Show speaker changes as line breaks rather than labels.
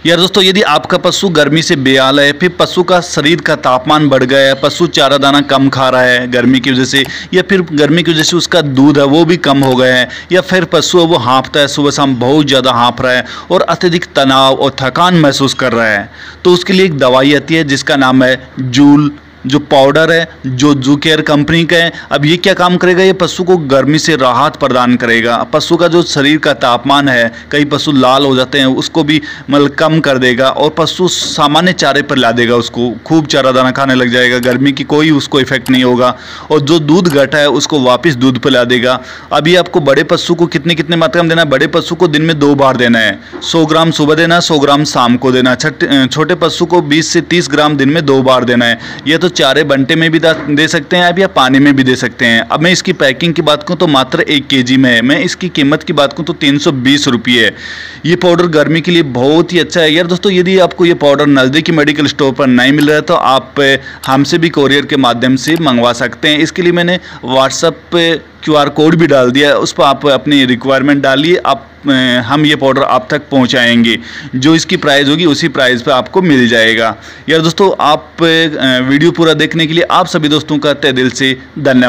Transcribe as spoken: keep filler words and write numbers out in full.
यार दोस्तों, यदि आपका पशु गर्मी से बेहाल है, फिर पशु का शरीर का तापमान बढ़ गया है, पशु चारा दाना कम खा रहा है गर्मी की वजह से, या फिर गर्मी की वजह से उसका दूध है वो भी कम हो गया है, या फिर पशु है वो हाँफता है, सुबह शाम बहुत ज़्यादा हाँफ रहा है और अत्यधिक तनाव और थकान महसूस कर रहा है, तो उसके लिए एक दवाई आती है जिसका नाम है जूल, जो पाउडर है, जो जू केयर कंपनी का है। अब ये क्या काम करेगा, ये पशु को गर्मी से राहत प्रदान करेगा। पशु का जो शरीर का तापमान है, कई पशु लाल हो जाते हैं, उसको भी मतलब कम कर देगा और पशु सामान्य चारे पर ला देगा, उसको खूब चारा दाना खाने लग जाएगा, गर्मी की कोई उसको इफेक्ट नहीं होगा और जो दूध घटा है उसको वापस दूध पर ला देगा। अभी आपको बड़े पशु को कितने कितने मात्रा में देना है, बड़े पशु को दिन में दो बार देना है, सौ ग्राम सुबह देना, सौ ग्राम शाम को देना। छोटे पशु को बीस से तीस ग्राम दिन में दो बार देना है। यह तो चारे बंटे में भी दे सकते हैं आप, या पानी में भी दे सकते हैं। अब मैं इसकी पैकिंग की बात करूं तो मात्र एक केजी में है। मैं इसकी कीमत की बात करूं तो तीन सौ बीस रुपये है। ये पाउडर गर्मी के लिए बहुत ही अच्छा है। यार दोस्तों, यदि आपको ये पाउडर नज़दीकी मेडिकल स्टोर पर नहीं मिल रहा है तो आप हमसे भी कोरियर के माध्यम से मंगवा सकते हैं। इसके लिए मैंने व्हाट्सएप पे क्यू आर कोड भी डाल दिया है, उस पर आप अपनी रिक्वायरमेंट डालिए, आप हम ये पाउडर आप तक पहुंचाएंगे। जो इसकी प्राइस होगी उसी प्राइस पे आपको मिल जाएगा। यार दोस्तों, आप वीडियो पूरा देखने के लिए आप सभी दोस्तों का तहे दिल से धन्यवाद।